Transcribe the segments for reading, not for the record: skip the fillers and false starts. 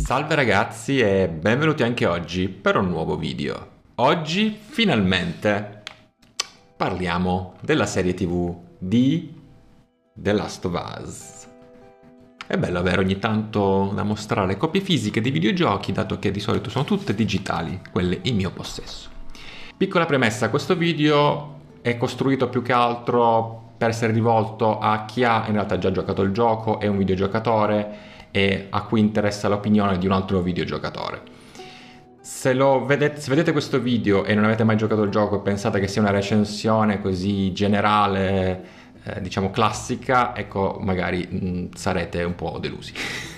Salve ragazzi e benvenuti anche oggi per un nuovo video. Oggi finalmente parliamo della serie TV di The Last of Us. È bello avere ogni tanto da mostrare copie fisiche di videogiochi, dato che di solito sono tutte digitali, quelle in mio possesso. Piccola premessa, questo video è costruito più che altro per essere rivolto a chi ha in realtà già giocato il gioco, è un videogiocatore e a cui interessa l'opinione di un altro videogiocatore. Se vedete questo video e non avete mai giocato il gioco e pensate che sia una recensione così generale, diciamo classica, ecco, magari sarete un po' delusi.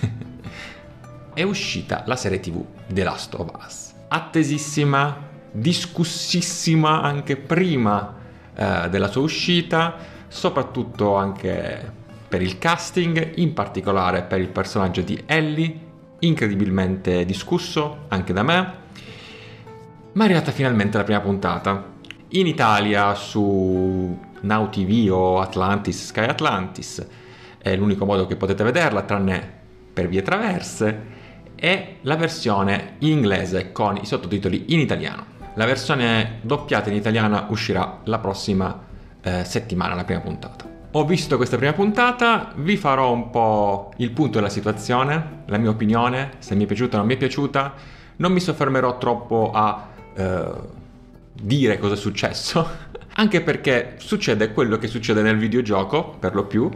È uscita la serie TV The Last of Us, attesissima, discussissima anche prima della sua uscita, soprattutto anche per il casting, in particolare per il personaggio di Ellie, incredibilmente discusso anche da me, ma è arrivata finalmente la prima puntata. In Italia su Now TV o Atlantis, Sky Atlantis, è l'unico modo che potete vederla, tranne per vie traverse, è la versione in inglese con i sottotitoli in italiano. La versione doppiata in italiana uscirà la prossima settimana, la prima puntata. Ho visto questa prima puntata, vi farò un po' il punto della situazione, la mia opinione, se mi è piaciuta o non mi è piaciuta. Non mi soffermerò troppo a dire cosa è successo, anche perché succede quello che succede nel videogioco, per lo più,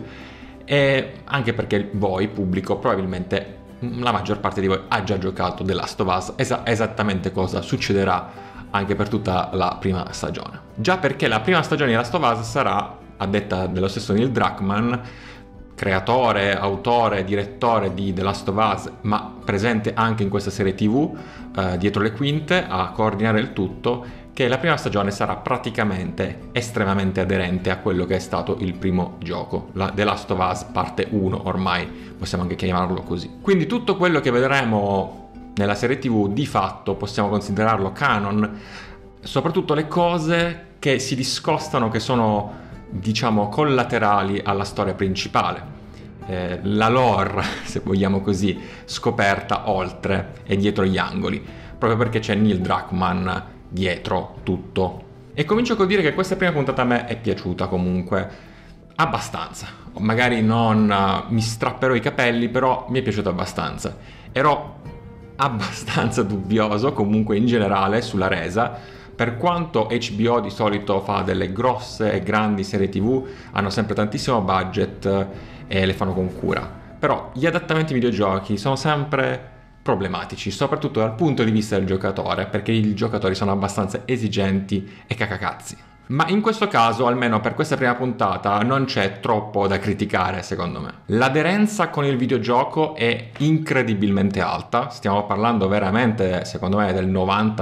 e anche perché voi, pubblico, probabilmente la maggior parte di voi ha già giocato The Last of Us, esattamente cosa succederà anche per tutta la prima stagione. Già perché la prima stagione di The Last of Us sarà, a detta dello stesso Neil Druckmann, creatore, autore, direttore di The Last of Us, ma presente anche in questa serie TV, dietro le quinte, a coordinare il tutto, che la prima stagione sarà praticamente estremamente aderente a quello che è stato il primo gioco, la The Last of Us parte 1, ormai possiamo anche chiamarlo così. Quindi tutto quello che vedremo nella serie TV di fatto possiamo considerarlo canon, soprattutto le cose che si discostano, che sono, diciamo, collaterali alla storia principale, la lore, se vogliamo così, scoperta oltre e dietro gli angoli, proprio perché c'è Neil Druckmann dietro tutto. E comincio col dire che questa prima puntata a me è piaciuta comunque abbastanza, magari non mi strapperò i capelli, però mi è piaciuta abbastanza. Ero abbastanza dubbioso comunque in generale sulla resa. Per quanto HBO di solito fa delle grosse e grandi serie TV, hanno sempre tantissimo budget e le fanno con cura. Però gli adattamenti ai videogiochi sono sempre problematici, soprattutto dal punto di vista del giocatore, perché i giocatori sono abbastanza esigenti e cacacazzi. Ma in questo caso, almeno per questa prima puntata, non c'è troppo da criticare, secondo me. L'aderenza con il videogioco è incredibilmente alta, stiamo parlando veramente, secondo me, del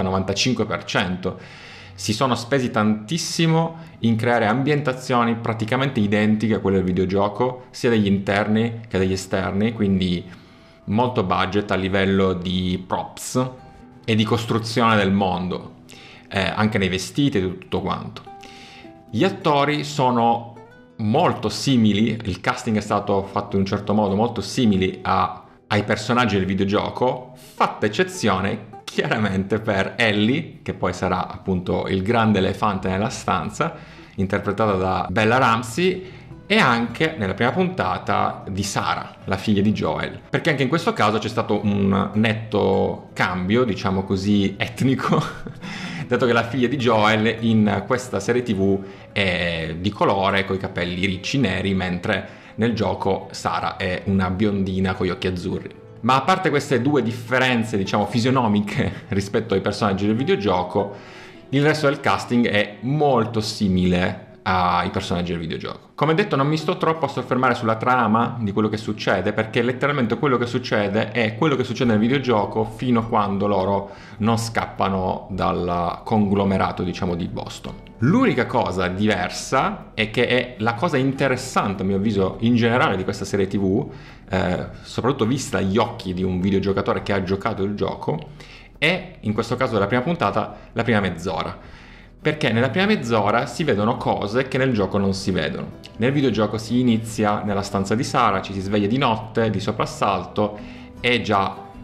90-95%. Si sono spesi tantissimo in creare ambientazioni praticamente identiche a quelle del videogioco, sia degli interni che degli esterni, quindi molto budget a livello di props e di costruzione del mondo, anche nei vestiti e tutto quanto. Gli attori sono molto simili, il casting è stato fatto in un certo modo, molto simili ai personaggi del videogioco, fatta eccezione chiaramente per Ellie, che poi sarà appunto il grande elefante nella stanza, interpretata da Bella Ramsey, e anche nella prima puntata di Sarah, la figlia di Joel, perché anche in questo caso c'è stato un netto cambio, diciamo così, etnico, dato che la figlia di Joel in questa serie TV è di colore, con i capelli ricci neri, mentre nel gioco Sarah è una biondina con gli occhi azzurri. Ma a parte queste due differenze, diciamo, fisionomiche rispetto ai personaggi del videogioco, il resto del casting è molto simile ai personaggi del videogioco. Come detto, non mi sto troppo a soffermare sulla trama di quello che succede, perché letteralmente quello che succede è quello che succede nel videogioco fino a quando loro non scappano dal conglomerato, diciamo, di Boston. L'unica cosa diversa, e che è la cosa interessante a mio avviso in generale di questa serie TV, soprattutto vista agli occhi di un videogiocatore che ha giocato il gioco, è, in questo caso della prima puntata, la prima mezz'ora. Perché nella prima mezz'ora si vedono cose che nel gioco non si vedono. Nel videogioco si inizia nella stanza di Sarah, ci si sveglia di notte, di soprassalto, e già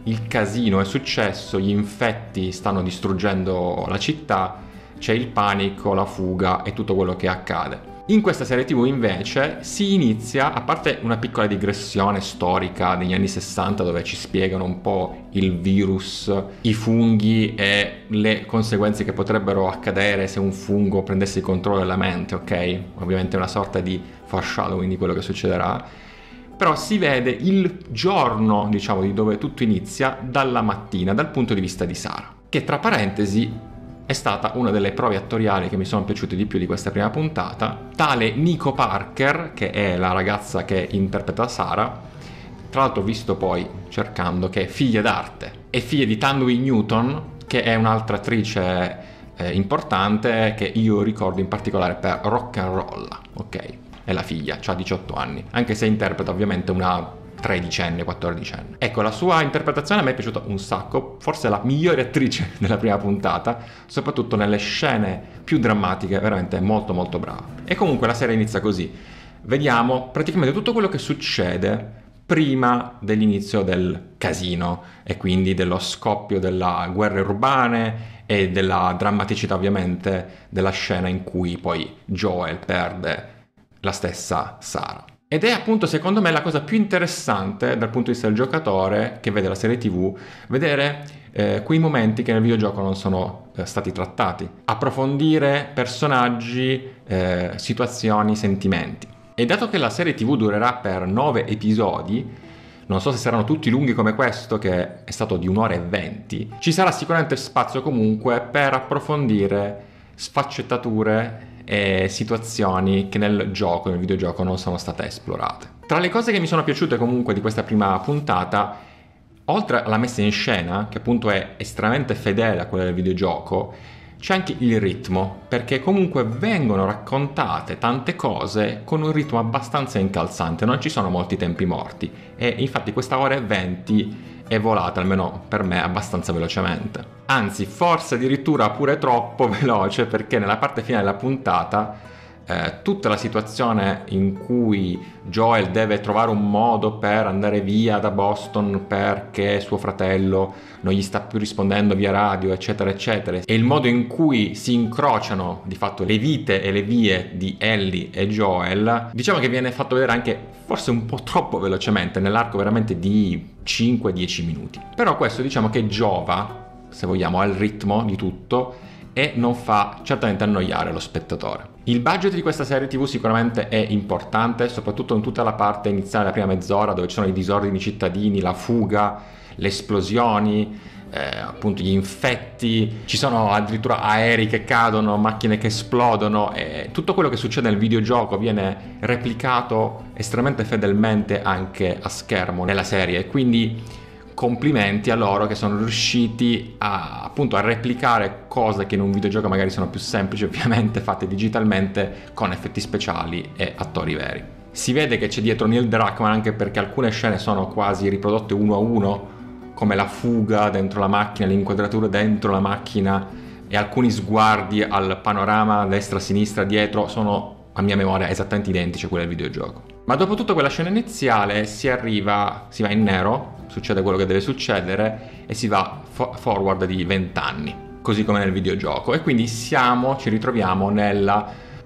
il casino è successo, gli infetti stanno distruggendo la città, c'è il panico, la fuga e tutto quello che accade. In questa serie TV invece si inizia, a parte una piccola digressione storica degli anni 60 dove ci spiegano un po' il virus, i funghi e le conseguenze che potrebbero accadere se un fungo prendesse il controllo della mente, ok? Ovviamente è una sorta di foreshadowing di quello che succederà. Però si vede il giorno, diciamo, di dove tutto inizia dalla mattina, dal punto di vista di Sara, che tra parentesi è stata una delle prove attoriali che mi sono piaciute di più di questa prima puntata. Tale Nico Parker, che è la ragazza che interpreta Sara, tra l'altro ho visto poi, cercando, che è figlia d'arte, è figlia di Thandwi Newton, che è un'altra attrice importante che io ricordo in particolare per Rock and Roll, ok? È la figlia, ha 18 anni, anche se interpreta ovviamente una 13enne, 14enne. Ecco, la sua interpretazione a me è piaciuta un sacco, forse la migliore attrice della prima puntata, soprattutto nelle scene più drammatiche, veramente molto molto brava. E comunque la serie inizia così. Vediamo praticamente tutto quello che succede prima dell'inizio del casino e quindi dello scoppio delle guerre urbane e della drammaticità ovviamente della scena in cui poi Joel perde la stessa Sara. Ed è appunto secondo me la cosa più interessante dal punto di vista del giocatore che vede la serie TV, vedere quei momenti che nel videogioco non sono stati trattati, approfondire personaggi, situazioni, sentimenti. E dato che la serie TV durerà per 9 episodi, non so se saranno tutti lunghi come questo che è stato di 1 ora e 20, ci sarà sicuramente spazio comunque per approfondire sfaccettature e situazioni che nel videogioco non sono state esplorate. Tra le cose che mi sono piaciute comunque di questa prima puntata, oltre alla messa in scena, che appunto è estremamente fedele a quella del videogioco, c'è anche il ritmo, perché comunque vengono raccontate tante cose con un ritmo abbastanza incalzante, non ci sono molti tempi morti e infatti questa ora e 20 è volata, almeno per me, abbastanza velocemente. Anzi, forse addirittura pure troppo veloce, perché nella parte finale della puntata tutta la situazione in cui Joel deve trovare un modo per andare via da Boston perché suo fratello non gli sta più rispondendo via radio, eccetera eccetera, e il modo in cui si incrociano di fatto le vite e le vie di Ellie e Joel, diciamo che viene fatto vedere anche forse un po' troppo velocemente, nell'arco veramente di 5-10 minuti. Però questo diciamo che giova, se vogliamo, al ritmo di tutto e non fa certamente annoiare lo spettatore. Il budget di questa serie TV sicuramente è importante, soprattutto in tutta la parte iniziale, la prima mezz'ora, dove ci sono i disordini cittadini, la fuga, le esplosioni, appunto gli infetti, ci sono addirittura aerei che cadono, macchine che esplodono e tutto quello che succede nel videogioco viene replicato estremamente fedelmente anche a schermo nella serie, quindi complimenti a loro che sono riusciti appunto a replicare cose che in un videogioco magari sono più semplici, ovviamente fatte digitalmente con effetti speciali e attori veri. Si vede che c'è dietro Neil Druckmann, anche perché alcune scene sono quasi riprodotte uno a uno, come la fuga dentro la macchina, l'inquadratura dentro la macchina e alcuni sguardi al panorama destra-sinistra dietro sono a mia memoria esattamente identici a quelli del videogioco. Ma dopo tutta quella scena iniziale si va in nero, succede quello che deve succedere e si va forward di 20 anni, così come nel videogioco, e quindi ci ritroviamo nella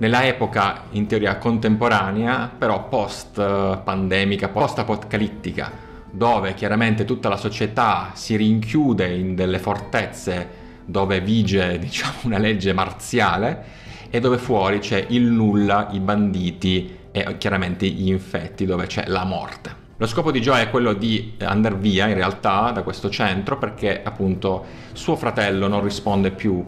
epoca in teoria contemporanea, però post-pandemica, post-apocalittica, dove chiaramente tutta la società si rinchiude in delle fortezze dove vige, diciamo, una legge marziale e dove fuori c'è il nulla, i banditi e chiaramente gli infetti, dove c'è la morte. Lo scopo di Joe è quello di andare via in realtà da questo centro perché appunto suo fratello non risponde più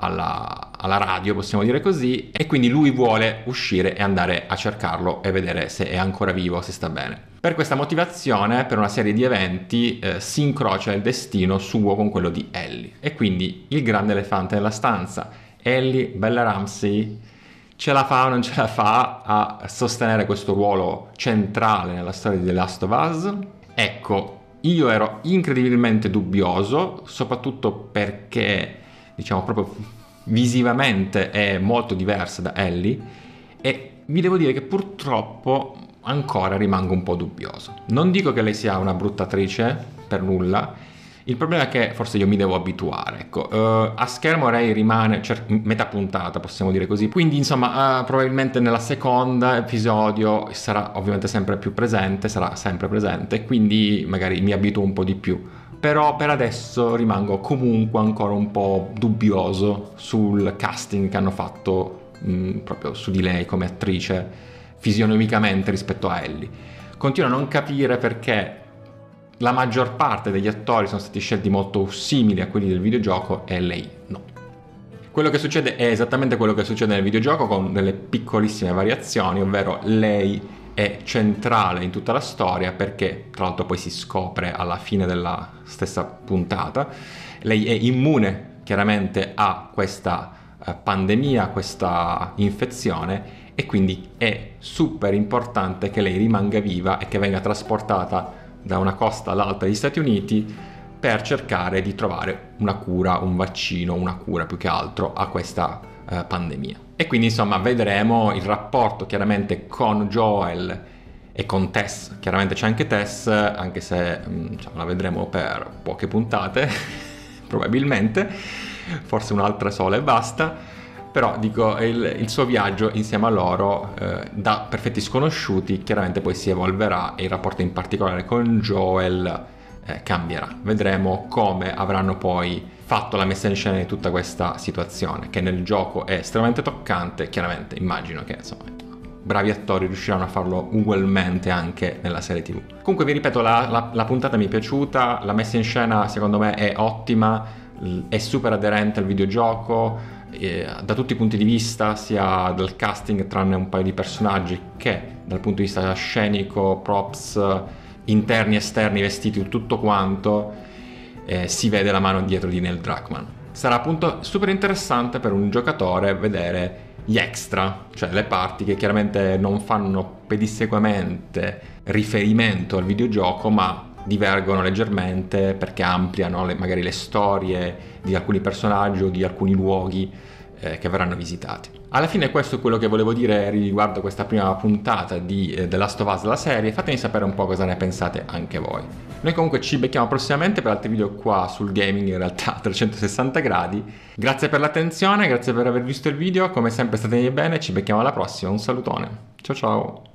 alla radio, possiamo dire così, e quindi lui vuole uscire e andare a cercarlo e vedere se è ancora vivo, se sta bene. Per questa motivazione, per una serie di eventi, si incrocia il destino suo con quello di Ellie e quindi il grande elefante nella stanza. Ellie, Bella Ramsey, ce la fa o non ce la fa a sostenere questo ruolo centrale nella storia di The Last of Us? Ecco, io ero incredibilmente dubbioso, soprattutto perché, diciamo, proprio visivamente è molto diversa da Ellie e vi devo dire che purtroppo ancora rimango un po' dubbioso. Non dico che lei sia una brutta attrice, per nulla, Il problema è che forse io mi devo abituare, ecco. A schermo Rey rimane metà puntata, possiamo dire così. Quindi, insomma, probabilmente nella seconda episodio sarà ovviamente sempre più presente, sarà sempre presente, quindi magari mi abituo un po' di più. Però per adesso rimango comunque ancora un po' dubbioso sul casting che hanno fatto proprio su di lei come attrice fisionomicamente rispetto a Ellie. Continuo a non capire perché la maggior parte degli attori sono stati scelti molto simili a quelli del videogioco e lei no. Quello che succede è esattamente quello che succede nel videogioco con delle piccolissime variazioni, ovvero lei è centrale in tutta la storia perché tra l'altro poi si scopre alla fine della stessa puntata, lei è immune chiaramente a questa pandemia, a questa infezione e quindi è super importante che lei rimanga viva e che venga trasportata da una costa all'altra degli Stati Uniti per cercare di trovare una cura, un vaccino, una cura più che altro a questa pandemia. E quindi insomma vedremo il rapporto chiaramente con Joel e con Tess. Chiaramente c'è anche Tess, anche se la vedremo per poche puntate probabilmente, forse un'altra sola e basta. Però dico, il suo viaggio insieme a loro da perfetti sconosciuti chiaramente poi si evolverà e il rapporto in particolare con Joel cambierà. Vedremo come avranno poi fatto la messa in scena di tutta questa situazione, che nel gioco è estremamente toccante. Chiaramente immagino che insomma bravi attori riusciranno a farlo ugualmente anche nella serie TV. Comunque vi ripeto, la puntata mi è piaciuta, la messa in scena secondo me è ottima, è super aderente al videogioco da tutti i punti di vista, sia dal casting tranne un paio di personaggi che dal punto di vista scenico, props, interni, esterni, vestiti, tutto quanto, si vede la mano dietro di Neil Druckmann. Sarà appunto super interessante per un giocatore vedere gli extra, cioè le parti che chiaramente non fanno pedissequamente riferimento al videogioco ma divergono leggermente perché ampliano magari le storie di alcuni personaggi o di alcuni luoghi che verranno visitati. Alla fine questo è quello che volevo dire riguardo questa prima puntata di The Last of Us, la serie. Fatemi sapere un po' cosa ne pensate anche voi. Noi comunque ci becchiamo prossimamente per altri video qua sul gaming, in realtà a 360 gradi. Grazie per l'attenzione, grazie per aver visto il video, come sempre statemi bene, ci becchiamo alla prossima, un salutone, ciao ciao!